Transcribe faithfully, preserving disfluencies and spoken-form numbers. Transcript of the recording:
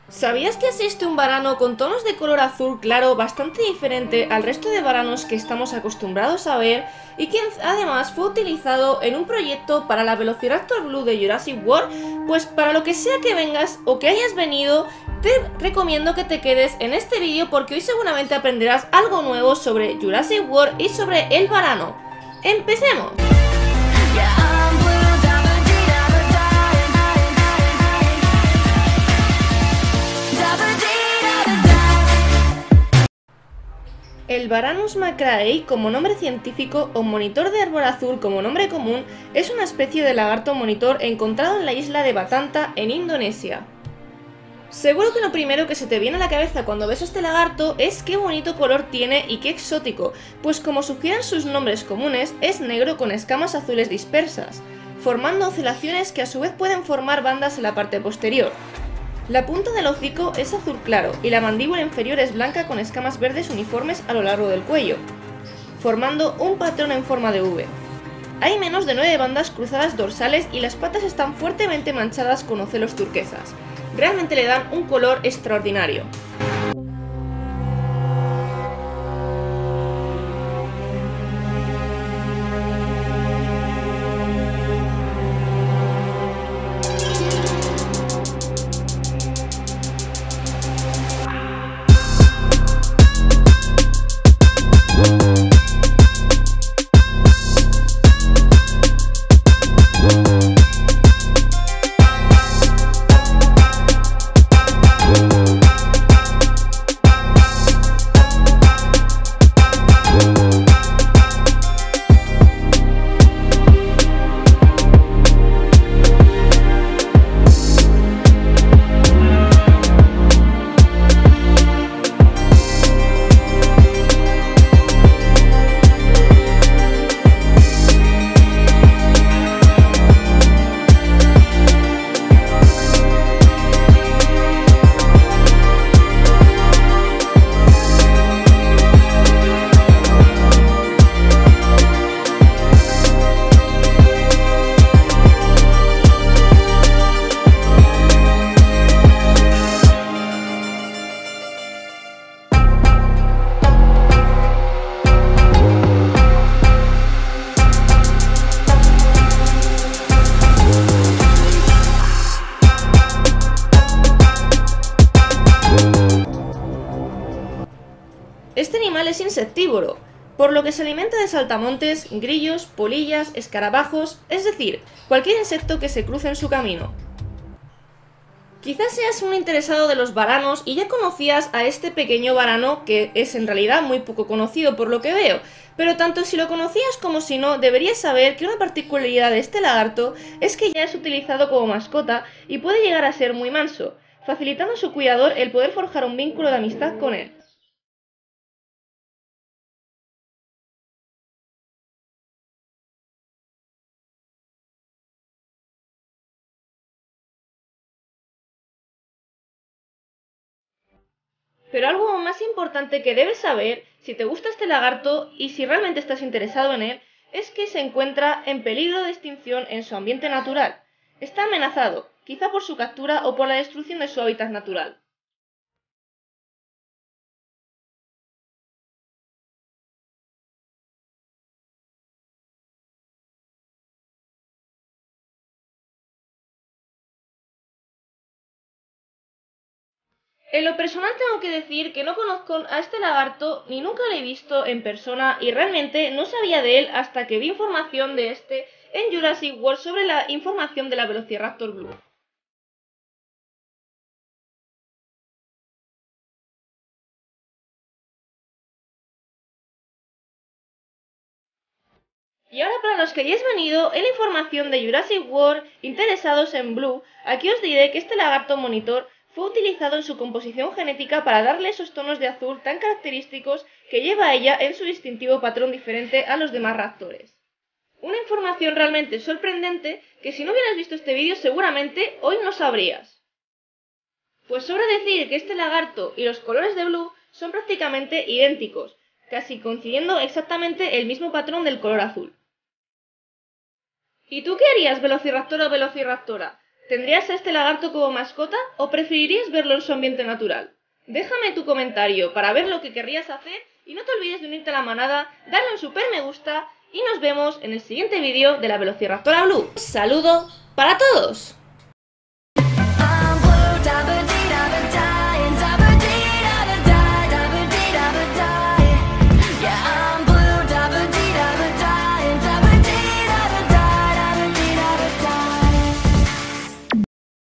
¿Sabías que existe un varano con tonos de color azul claro bastante diferente al resto de varanos que estamos acostumbrados a ver y que además fue utilizado en un proyecto para la Velociraptor Blue de Jurassic World? Pues para lo que sea que vengas o que hayas venido, te recomiendo que te quedes en este vídeo porque hoy seguramente aprenderás algo nuevo sobre Jurassic World y sobre el varano. ¡Empecemos! El Varanus macraei, como nombre científico, o monitor de árbol azul como nombre común, es una especie de lagarto monitor encontrado en la isla de Batanta, en Indonesia. Seguro que lo primero que se te viene a la cabeza cuando ves a este lagarto es qué bonito color tiene y qué exótico, pues como sugieren sus nombres comunes, es negro con escamas azules dispersas, formando oscilaciones que a su vez pueden formar bandas en la parte posterior. La punta del hocico es azul claro y la mandíbula inferior es blanca con escamas verdes uniformes a lo largo del cuello, formando un patrón en forma de V. Hay menos de nueve bandas cruzadas dorsales y las patas están fuertemente manchadas con ocelos turquesas. Realmente le dan un color extraordinario. Este animal es insectívoro, por lo que se alimenta de saltamontes, grillos, polillas, escarabajos, es decir, cualquier insecto que se cruce en su camino. Quizás seas un interesado de los varanos y ya conocías a este pequeño varano que es en realidad muy poco conocido por lo que veo, pero tanto si lo conocías como si no, deberías saber que una particularidad de este lagarto es que ya es utilizado como mascota y puede llegar a ser muy manso, facilitando a su cuidador el poder forjar un vínculo de amistad con él. Pero algo más importante que debes saber, si te gusta este lagarto y si realmente estás interesado en él, es que se encuentra en peligro de extinción en su ambiente natural. Está amenazado, quizá por su captura o por la destrucción de su hábitat natural. En lo personal tengo que decir que no conozco a este lagarto ni nunca lo he visto en persona y realmente no sabía de él hasta que vi información de este en Jurassic World sobre la información de la Velociraptor Blue. Y ahora para los que hayáis venido en la información de Jurassic World interesados en Blue, aquí os diré que este lagarto monitor fue utilizado en su composición genética para darle esos tonos de azul tan característicos que lleva ella en su distintivo patrón diferente a los demás raptores. Una información realmente sorprendente que si no hubieras visto este vídeo seguramente hoy no sabrías. Pues sobra decir que este lagarto y los colores de Blue son prácticamente idénticos, casi coincidiendo exactamente el mismo patrón del color azul. ¿Y tú qué harías, Velociraptor o Velociraptora? ¿Tendrías a este lagarto como mascota o preferirías verlo en su ambiente natural? Déjame tu comentario para ver lo que querrías hacer y no te olvides de unirte a la manada, darle un super me gusta y nos vemos en el siguiente vídeo de la Velociraptora Blue. ¡Saludo para todos!